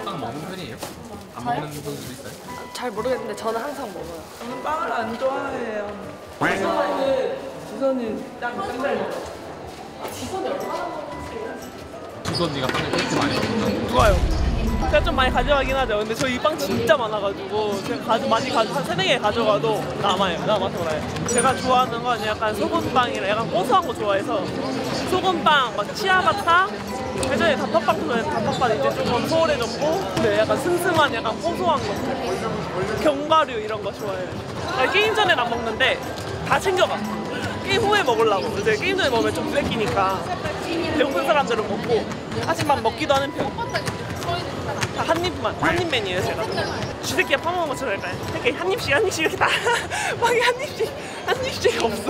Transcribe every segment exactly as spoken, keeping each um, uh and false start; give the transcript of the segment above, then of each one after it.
빵 먹는 편이에요? 안 먹는 분들도 있어요? 잘 모르겠는데 저는 항상 먹어요. 저는 빵을 안 좋아해요. 지선은 지선은 짱짱잘 먹어. 지선이 얼마나 먹었어요? 주선이가 빵을 그렇게 많이 먹는다고? 좋아요. 제가 좀 많이 가져가긴 하죠. 근데 저 이 빵 진짜 많아가지고 제가 가져, 많이 가져, 한 세네 개 가져가도 남아요. 남아서 그래요. 제가 좋아하는 건 약간 소금빵이랑 약간 고소한 거 좋아해서 소금빵, 막 치아바타 예전에 단팥빵 좋아했는데 단팥빵 이제 조금 소홀해졌고 근데 약간 슴슴한 약간 고소한 거 견과류 이런 거 좋아해요. 아니, 게임 전엔 안 먹는데 다 챙겨가. 게임 후에 먹으려고. 이제 게임 전에 먹으면 좀 뺏기니까 배고픈 사람들은 먹고 하지만 먹기도 하는 편. 다 한 입만, 한 입맨이에요 제가. 쥐새끼가 파먹은 것처럼 약간 이렇게 한 입씩 한 입씩 이렇게 다 빵이 한 입씩 한 입씩 없어.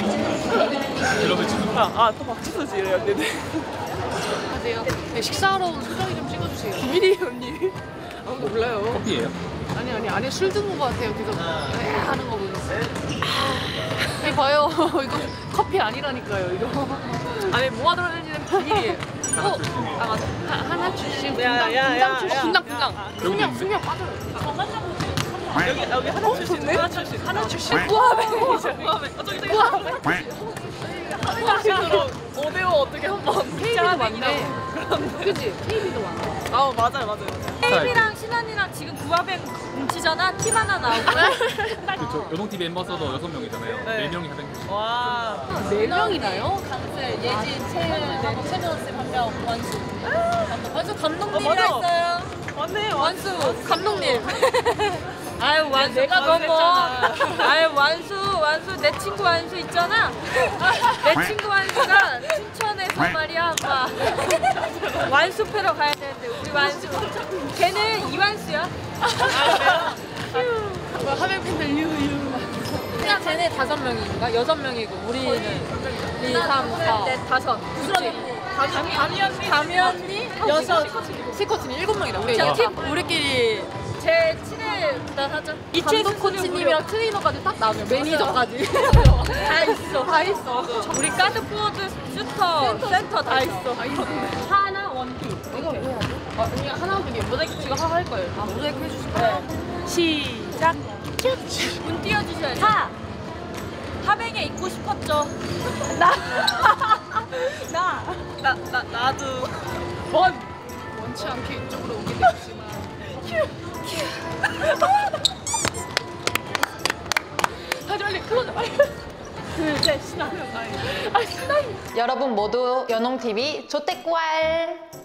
그러면 지금 아, 아, 또 박치소지 이래요 언니들. 하세요. 네, 식사하러 온 소정이 좀 찍어주세요. 비밀이에요 언니. 아무도 몰라요. 커피예요? 아니 아니 안에 술 든 것 같아요. 계속 에 하는 거 보면서. 아, 이거 봐요. 이거 커피 아니라니까요. 이거 안에 뭐가 들어있는지는 비밀이에요. 어, 아 맞아. 하, 하나 출신 분당 분당 출신 분당 분당. 숙명 숙명 빠져요. 여기 여기 하나 출신, 하나 출신, 하나 출신. 우아배. 우아배. 어 저기 저기 우아배. 우아배로 오대오 어떻게 한번 케이비도 많네. 그치? 케이비도 많아. 아 맞아요 맞아요. 케이비랑 신한이랑 지금 구화백 뭉치잖아. 팀 하나 나오고. 그렇죠. 요동티비 멤버서도 여섯 명이잖아요. 네. 네 명이 가장 와. 네 명이나요? 강슬, 예진, 채은, 최민호 쌤 한 명, 원수. 원수 어, 감독님이라 맞아. 있어요. 맞네. 원수 감독님. 아유 완수 내가 너무. 그랬잖아. 아유 완수 완수 내 친구 완수 있잖아. 내 친구 완수가 춘천에서 말이야 막 완수 패러 가야 되는데 우리 완수. 걔는 이완수야. 하백 팬들 유유. 그냥 쟤네 다섯 명인가 여섯 명이고 우리는 이, 삼, 사, 넷, 다섯. 부스러기. 담이 언니. 담이 언니 여섯. 세코치는 일곱 명이다. 우리 자, 팀 우리끼리 제 친해 부탁하죠. 감독 코치님이랑 트레이너까지 딱 나오면 매니저까지 다 있어. 다 있어. 우리 가드 포워드 슈터 센터 다 있어. 하나 원피. 이거 왜 해야 돼? 아, 아니 하나 분이 모자이크 지금 하고 할 거예요. 아 모자이크 해주실 거예요? 시작. 문 띄워주셔야죠. 하. 하백에 있고 싶었죠. 나. 나. 나, 나, 나도. 원 원치 않게 이쪽으로 오게 됐지만 하지 빨리 클로즈 빨리 둘셋 신나. 아 신나이. 여러분 모두 연홍티비 조태꿀